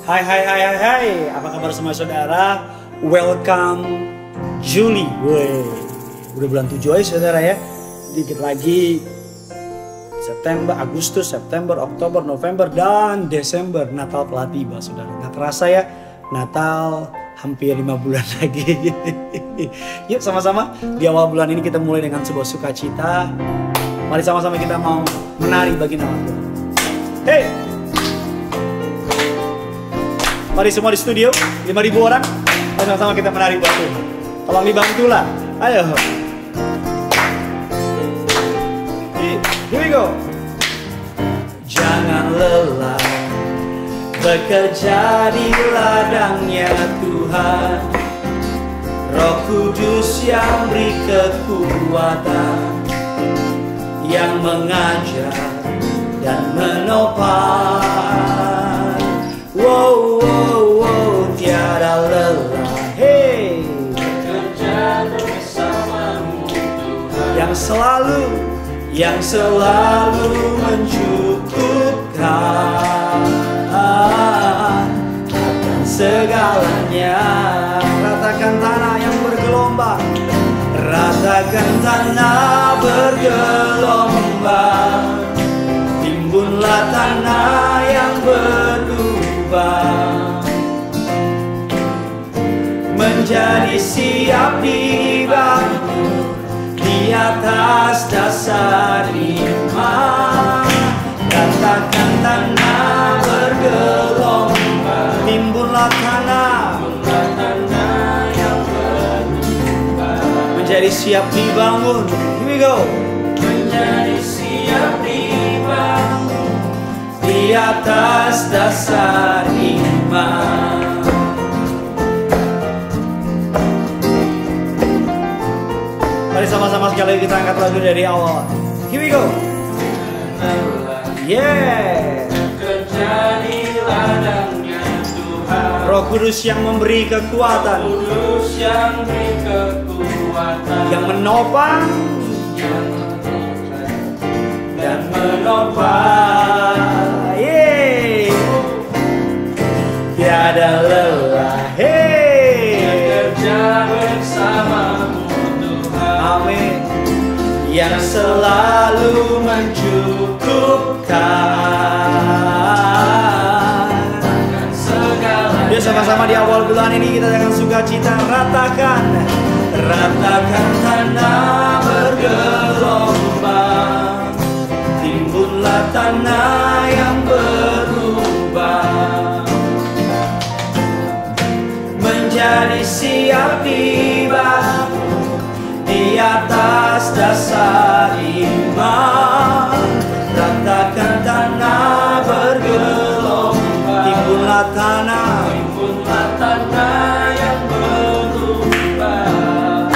Hai, apa kabar semua saudara? Welcome Juli, udah bulan 7 aja saudara ya. Dikit lagi September, Agustus, September, Oktober, November, dan Desember. Natal telah tiba saudara. Gak terasa ya, Natal hampir 5 bulan lagi. Yuk sama-sama di awal bulan ini kita mulai dengan sebuah sukacita. Mari sama-sama kita mau menari bagi nama Tuhan. Hey! Mari semua di studio, 5.000 orang, dan sama-sama kita menari buat Tuhan. Tolong dibantulah, ayo. Here we go. Jangan lelah bekerja di ladangnya Tuhan. Roh Kudus yang beri kekuatan, yang mengajar dan menopang. Wow, tiada lelah, hey, bekerja bersamamu Tuhan, yang selalu mencukupkan akan segalanya. Ratakan tanah yang bergelombang, ratakan tanah bergelombang, timbunlah tanah yang berubah menjadi siap dibangun di atas dasar iman. Ratakan tanah bergelombang, timbunlah tanah yang berubah menjadi siap dibangun. Here we go. Menjadi siap dibangun di atas dasar iman. Mari sama-sama sekali kita angkat lagu dari awal. Here we go. Yeah. Bekerja di ladangnya Tuhan. Roh Kudus yang memberi kekuatan. Roh Kudus yang beri kekuatan. Yang menopang. Dan menopang. Yeah. Tiada lelah. Hey. Bekerja bersamamu. Amin. Yang selalu mencukupkan segalanya. Yuk sama-sama di awal bulan ini kita dengan sukacita ratakan tanah bergelombang, timbunlah tanah yang berubah menjadi siap dibangun di atas dasar iman. Ratakan tanah bergelombang, timbunlah tanah yang berubah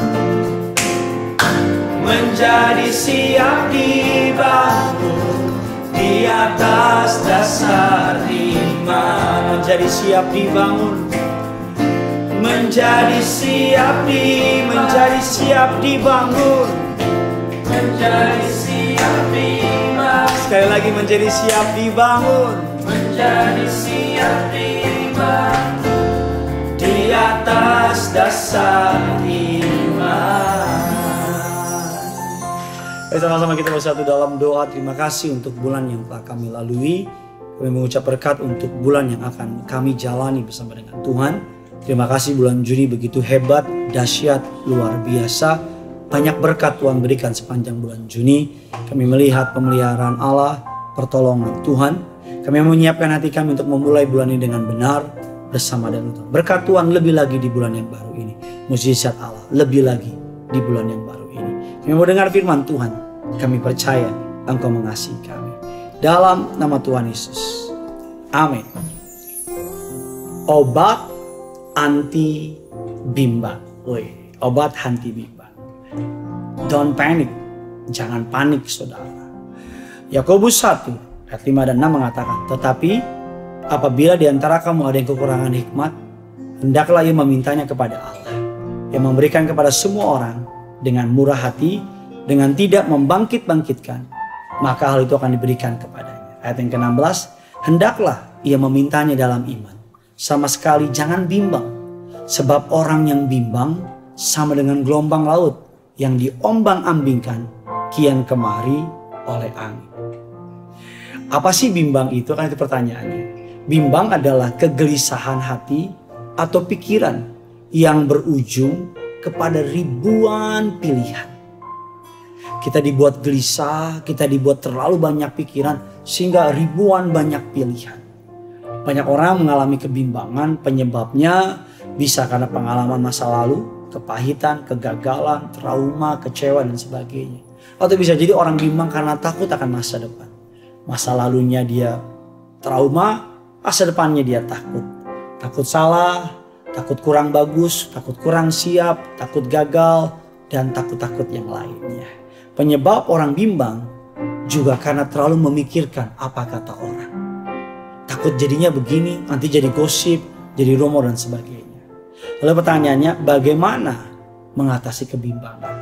menjadi siap dibangun di atas dasar iman. Menjadi siap dibangun, menjadi siap dibangun, menjadi siap dibangun. Sekali lagi menjadi siap dibangun, menjadi siap dibangun di atas dasar iman. Sama-sama kita bersatu dalam doa. Terima kasih untuk bulan yang telah kami lalui. Kami mengucap berkat untuk bulan yang akan kami jalani bersama dengan Tuhan. Terima kasih bulan Juni begitu hebat, dahsyat, luar biasa. Banyak berkat Tuhan berikan sepanjang bulan Juni. Kami melihat pemeliharaan Allah, pertolongan Tuhan. Kami menyiapkan hati kami untuk memulai bulan ini dengan benar bersama dengan Tuhan. Berkat Tuhan lebih lagi di bulan yang baru ini. Mukjizat Allah lebih lagi di bulan yang baru ini. Kami mau dengar firman Tuhan. Kami percaya Engkau mengasihi kami. Dalam nama Tuhan Yesus. Amin. Obat anti bimbang. Obat anti bimbang. Don't panic. Jangan panik saudara. Yakobus 1 ayat 5 dan 6 mengatakan, tetapi apabila di antara kamu ada yang kekurangan hikmat, hendaklah ia memintanya kepada Allah, yang memberikan kepada semua orang dengan murah hati, dengan tidak membangkit-bangkitkan, maka hal itu akan diberikan kepadanya. Ayat yang ke-16, Hendaklah ia memintanya dalam iman. Sama sekali jangan bimbang. Sebab orang yang bimbang sama dengan gelombang laut yang diombang-ambingkan kian kemari oleh angin. Apa sih bimbang itu? Kan itu pertanyaannya. Bimbang adalah kegelisahan hati atau pikiran yang berujung kepada ribuan pilihan. Kita dibuat gelisah, kita dibuat terlalu banyak pikiran sehingga ribuan banyak pilihan. Banyak orang mengalami kebimbangan, penyebabnya bisa karena pengalaman masa lalu, kepahitan, kegagalan, trauma, kecewa dan sebagainya. Atau bisa jadi orang bimbang karena takut akan masa depan. Masa lalunya dia trauma, masa depannya dia takut. Takut salah, takut kurang bagus, takut kurang siap, takut gagal, dan takut-takut yang lainnya. Penyebab orang bimbang juga karena terlalu memikirkan apa kata orang. Takut jadinya begini, nanti jadi gosip, jadi rumor dan sebagainya. Lalu pertanyaannya, bagaimana mengatasi kebimbangan?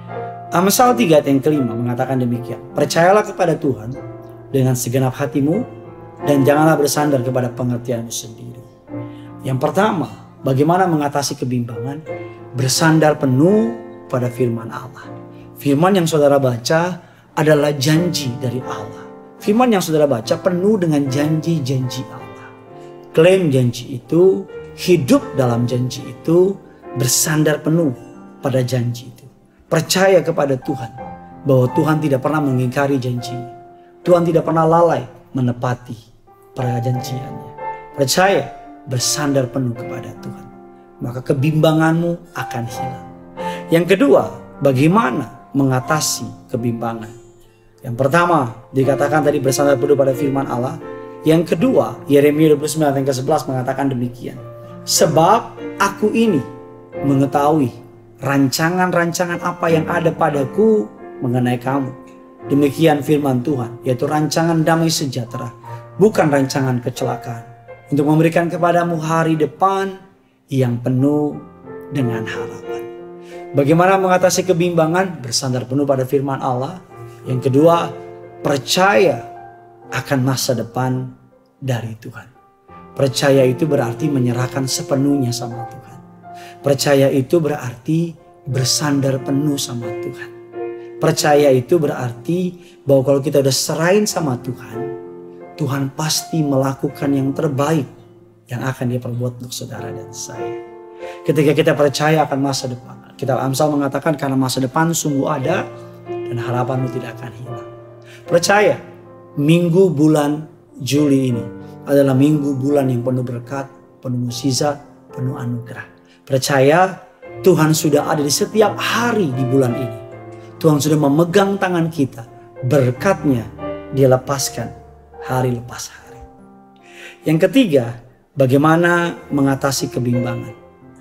Amsal 3 ayat yang kelima mengatakan demikian. Percayalah kepada Tuhan dengan segenap hatimu dan janganlah bersandar kepada pengertianmu sendiri. Yang pertama, bagaimana mengatasi kebimbangan? Bersandar penuh pada firman Allah. Firman yang saudara baca adalah janji dari Allah. Firman yang saudara baca penuh dengan janji-janji Allah. Klaim janji itu, hidup dalam janji itu, bersandar penuh pada janji itu. Percaya kepada Tuhan bahwa Tuhan tidak pernah mengingkari janjinya. Tuhan tidak pernah lalai menepati perjanjiannya. Percaya, bersandar penuh kepada Tuhan. Maka kebimbanganmu akan hilang. Yang kedua, bagaimana mengatasi kebimbangan? Yang pertama dikatakan tadi bersandar penuh pada firman Allah. Yang kedua, Yeremia 29 ayat ke-11 mengatakan demikian. Sebab aku ini mengetahui rancangan-rancangan apa yang ada padaku mengenai kamu. Demikian firman Tuhan, yaitu rancangan damai sejahtera, bukan rancangan kecelakaan. Untuk memberikan kepadamu hari depan yang penuh dengan harapan. Bagaimana mengatasi kebimbangan? Bersandar penuh pada firman Allah. Yang kedua, percaya akan masa depan dari Tuhan. Percaya itu berarti menyerahkan sepenuhnya sama Tuhan. Percaya itu berarti bersandar penuh sama Tuhan. Percaya itu berarti bahwa kalau kita udah serahin sama Tuhan, Tuhan pasti melakukan yang terbaik yang akan dia perbuat untuk saudara dan saya. Ketika kita percaya akan masa depan, Kitab Amsal mengatakan karena masa depan sungguh ada dan harapanmu tidak akan hilang. Percaya, minggu bulan Juli ini adalah minggu bulan yang penuh berkat, penuh mukjizat, penuh anugerah. Percaya, Tuhan sudah ada di setiap hari di bulan ini. Tuhan sudah memegang tangan kita. Berkatnya dia lepaskan hari lepas hari. Yang ketiga, bagaimana mengatasi kebimbangan?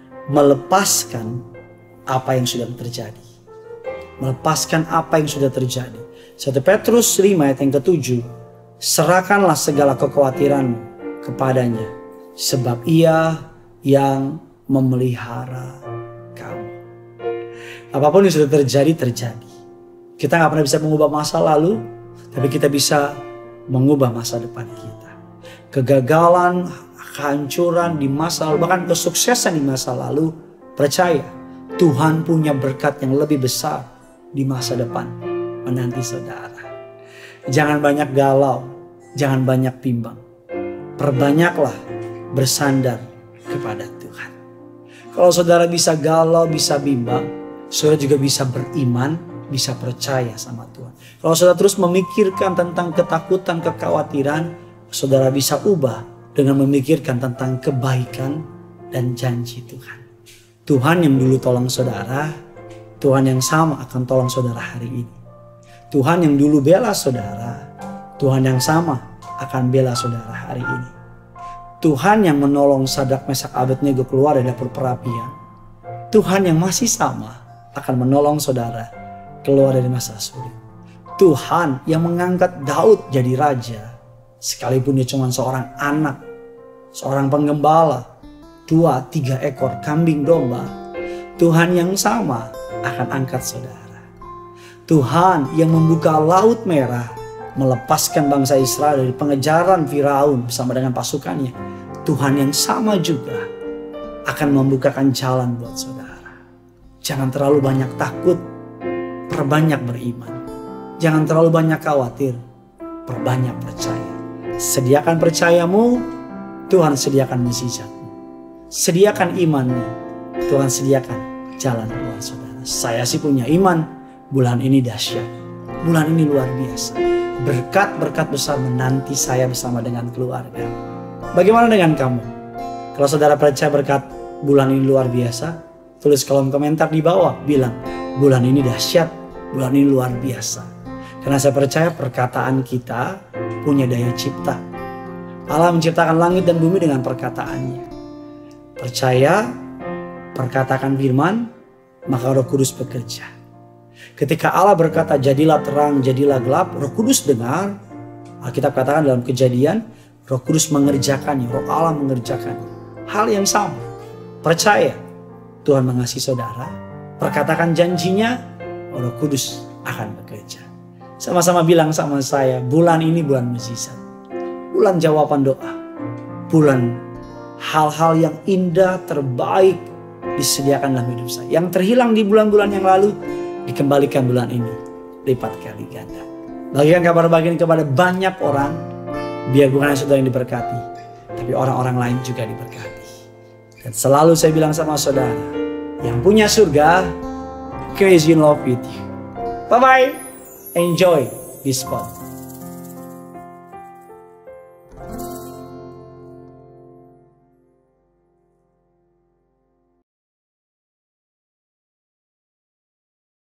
Melepaskan apa yang sudah terjadi. Melepaskan apa yang sudah terjadi. 1 Petrus 5 ayat yang ke-7. Serahkanlah segala kekhawatiranmu kepadanya. Sebab ia yang memelihara kamu. Apapun yang sudah terjadi, terjadi. Kita gak pernah bisa mengubah masa lalu. Tapi kita bisa mengubah masa depan kita. Kegagalan, kehancuran di masa lalu, bahkan kesuksesan di masa lalu. Percaya, Tuhan punya berkat yang lebih besar di masa depan menanti saudara. Jangan banyak galau, jangan banyak bimbang. Perbanyaklah bersandar kepada Tuhan. Kalau saudara bisa galau, bisa bimbang, saudara juga bisa beriman, bisa percaya sama Tuhan. Kalau saudara terus memikirkan tentang ketakutan, kekhawatiran, saudara bisa ubah dengan memikirkan tentang kebaikan dan janji Tuhan. Tuhan yang dulu tolong saudara, Tuhan yang sama akan tolong saudara hari ini. Tuhan yang dulu bela saudara, Tuhan yang sama akan bela saudara hari ini. Tuhan yang menolong Sadrak, Mesak, Abednego keluar dari dapur perapian, Tuhan yang masih sama akan menolong saudara keluar dari masa sulit. Tuhan yang mengangkat Daud jadi raja, sekalipun dia cuma seorang anak, seorang penggembala, 2-3 ekor kambing domba, Tuhan yang sama akan angkat saudara. Tuhan yang membuka laut merah melepaskan bangsa Israel dari pengejaran Firaun bersama dengan pasukannya, Tuhan yang sama juga akan membukakan jalan buat saudara. Jangan terlalu banyak takut, perbanyak beriman. Jangan terlalu banyak khawatir, perbanyak percaya. Sediakan percayamu, Tuhan sediakan mukjizatmu. Sediakan imanmu, Tuhan sediakan jalan keluar saudara. Saya sih punya iman, bulan ini dahsyat. Bulan ini luar biasa. Berkat-berkat besar menanti saya bersama dengan keluarga. Bagaimana dengan kamu? Kalau saudara percaya berkat bulan ini luar biasa, tulis kolom komentar di bawah, bilang bulan ini dahsyat, bulan ini luar biasa. Karena saya percaya perkataan kita punya daya cipta. Allah menciptakan langit dan bumi dengan perkataannya. Percaya, perkatakan firman, maka Roh Kudus bekerja. Ketika Allah berkata jadilah terang, jadilah gelap, Roh Kudus dengar. Alkitab katakan dalam Kejadian, Roh Kudus mengerjakannya, Roh Allah mengerjakannya. Hal yang sama. Percaya, Tuhan mengasihi saudara. Perkatakan janjinya, Roh Kudus akan bekerja. Sama-sama bilang sama saya, bulan ini bulan mukjizat. Bulan jawaban doa. Bulan hal-hal yang indah, terbaik disediakan dalam hidup saya. Yang terhilang di bulan-bulan yang lalu, dikembalikan bulan ini lipat kali ganda. Bagikan kabar baik ini kepada banyak orang, biar bukan hanya saudara yang diberkati, tapi orang-orang lain juga diberkati. Dan selalu saya bilang sama saudara, yang punya surga, crazy in love with you. Bye-bye, enjoy this spot.